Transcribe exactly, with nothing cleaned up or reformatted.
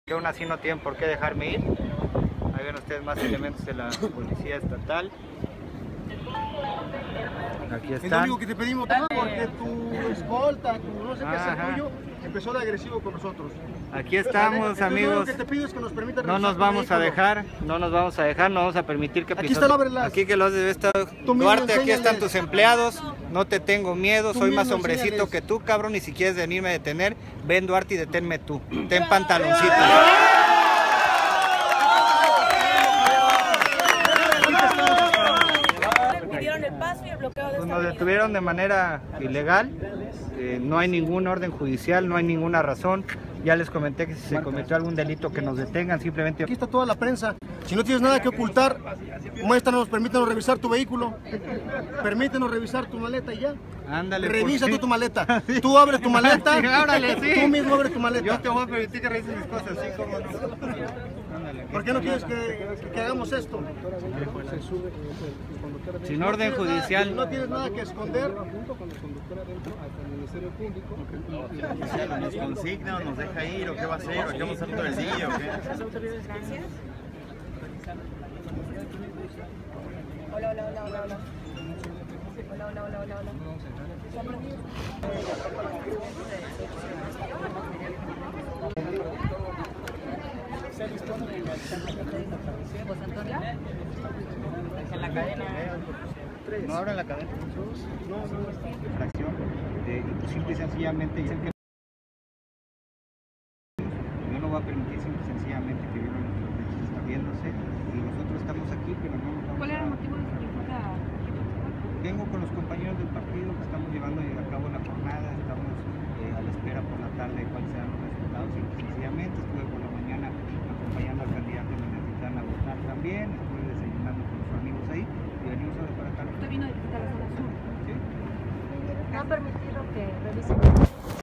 que aún así no tienen por qué dejarme ir. Ahí ven ustedes más elementos de la policía estatal. Aquí están. Es lo único que te pedimos, porque tu escolta, tu no sé qué es tuyo, empezó de agresivo con nosotros. Aquí estamos, amigos. Lo que te pido es que nos permita no nos vamos a dejar, no nos vamos a dejar, no vamos a permitir que aquí está la Aquí que los debe estar. Duarte, aquí están tus empleados. No te tengo miedo, soy más hombrecito enséñales. que tú, cabrón. Y si quieres venirme a detener, ven, Duarte, y deténme tú. Ten pantaloncito. Pues nos detuvieron de manera ilegal, eh, no hay ningún orden judicial, no hay ninguna razón. Ya les comenté que si se cometió algún delito que nos detengan, simplemente... Aquí está toda la prensa. Si no tienes nada que ocultar, muéstranos, permítanos revisar tu vehículo, permítenos revisar tu maleta y ya. Ándale. Revisa tú tu maleta. Sí. Tú abres tu maleta. Sí, ábrale, sí. Tú mismo abres tu maleta. Yo te voy a permitir que revises mis cosas, sí, como no. Ándale, ¿por qué no quieres que, que hagamos esto? Sin orden judicial. No tienes nada que esconder. ¿Nos consigna o nos deja ir o qué va a hacer o qué vamos a hacer todo el día o qué? Hola, hola, hola, hola, hola. Hola, hola, hola, hola, hola. En la cadena. No abran la cadena. Infracción. Eh, simple y sencillamente dicen que yo no voy a permitir simple y sencillamente que violen nuestros derechos estableciéndose y nosotros estamos aquí, pero no nos vamos. ¿Cuál era el motivo de su visita? Vengo con los compañeros del partido que estamos llevando a cabo la jornada, estamos eh, a la espera por la tarde de cuáles serán los resultados. Simple y sencillamente estuve por la mañana acompañando al candidato en Minatitlán a votar también, estuve desayunando con los amigos ahí y venimos ahora para acá. ¿Usted vino a visitar la zona sur? ¿Sí? ¿No ha permitido que revisen?